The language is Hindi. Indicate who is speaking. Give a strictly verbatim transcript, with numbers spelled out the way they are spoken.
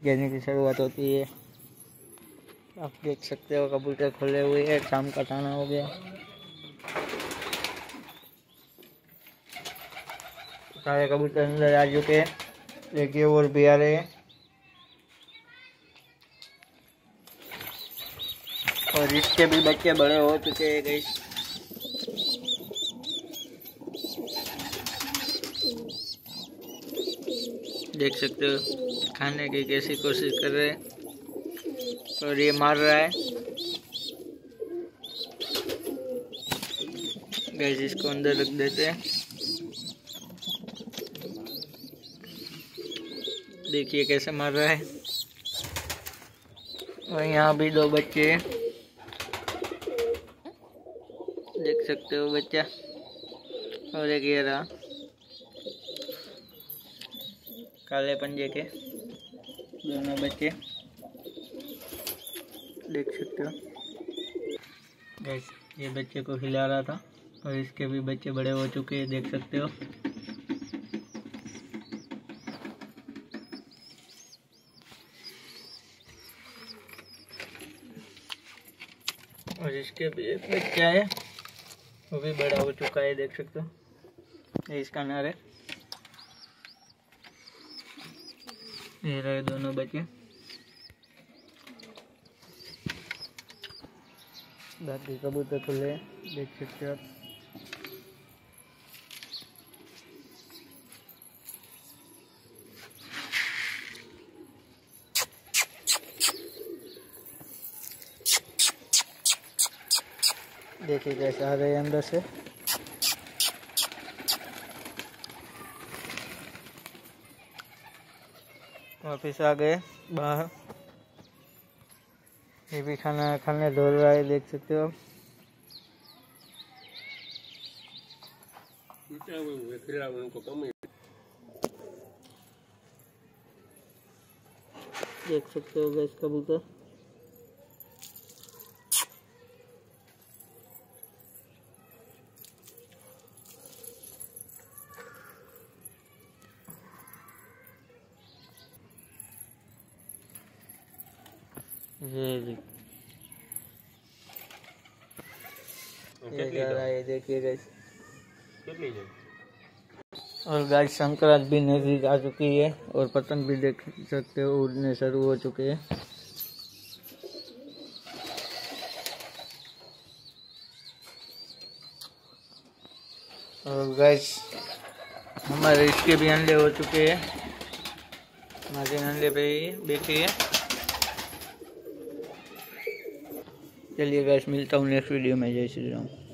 Speaker 1: गिरने की शुरुआत होती है। आप देख सकते हो कबूतर खुले हुए हैं, शाम का खाना हो गया। सारे कबूतर अंदर आ चुके हैं, देखिए और भी आ रहे हैं। और इसके भी बच्चे बड़े हो चुके हैं गाइस। देख सकते हो खाने की कैसी कोशिश कर रहे हैं और ये मार रहा है गाइस। इसको अंदर रख देते हैं। देखिए कैसे मार रहा है। और यहाँ भी दो बच्चे हैं, देख सकते हो बच्चा। और एक ये रहा काले पंजे के दोनों बच्चे, देख सकते हो गाइस। ये बच्चे को खिला रहा था और इसके भी बच्चे बड़े हो चुके हैं, देख सकते हो। और इसके भी एक बच्चा है, वो भी बड़ा हो चुका है, देख सकते हो। ये इसका नर है। ये रहे दोनों बच्चे। बाकी कबूतर खुले देख सकते हो आप। देखिए कैसे आ रहे हैं अंदर से। वापिस आ गए बाहर। ये भी खाना खाने दौड़ रहा है, देख सकते हो। देख सकते हो गैस कबूतर। ये ये जा रहा है, देखिए गाइस। और गाइस संक्रांत भी नजदीक आ चुकी है और पतंग भी देख सकते हो उड़ने शुरू हो चुके हैं। और गाइस हमारे इसके भी अंडे हो चुके हैं। हमारे अंडे पे ही देखिए। चलिए गाइस मिलता हूँ नेक्स्ट वीडियो में। जय श्री राम।